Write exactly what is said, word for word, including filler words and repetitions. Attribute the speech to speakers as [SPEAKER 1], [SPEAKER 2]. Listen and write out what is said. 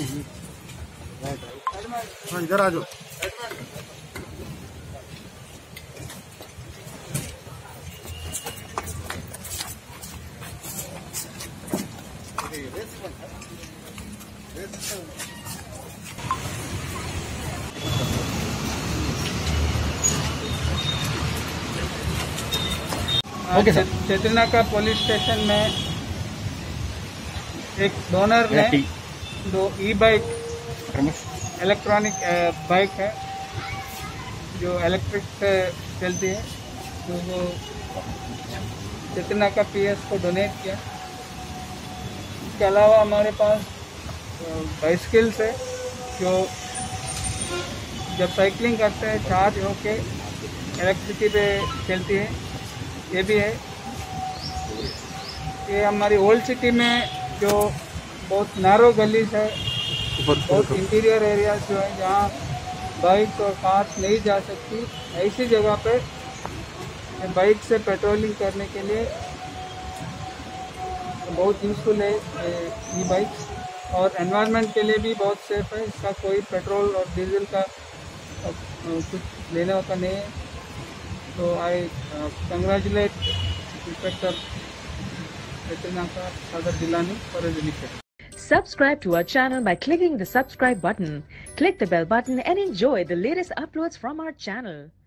[SPEAKER 1] हाँ इधर आ जाओ।
[SPEAKER 2] Okay sir.
[SPEAKER 3] चेतनाका पुलिस स्टेशन में एक डोनर ने दो ई बाइक, इलेक्ट्रॉनिक बाइक है जो इलेक्ट्रिक से चलती है, तो वो चेतनाका पीएस को डोनेट किया। इसके अलावा हमारे पास बाइसिकल्स है जो जब साइकिलिंग करते हैं चार्ज होके इलेक्ट्रिसिटी पे चलती है, ये भी है। ये हमारी ओल्ड सिटी में जो बहुत नैरो गलीज है, बहुत इंटीरियर एरियाज जो है जहाँ बाइक और कार नहीं जा सकती, ऐसी जगह पे बाइक से पेट्रोलिंग करने के लिए बहुत यूज़फुल है ये बाइक्स, और एनवायरनमेंट के लिए भी बहुत सेफ है। इसका कोई पेट्रोल और डीजल का कुछ लेने का नहीं है। So I uh, congratulate Inspector Chitranaka Sagar Jilani for his initiative.
[SPEAKER 4] Subscribe to our channel by clicking the subscribe button. Click the bell button and enjoy the latest uploads from our channel.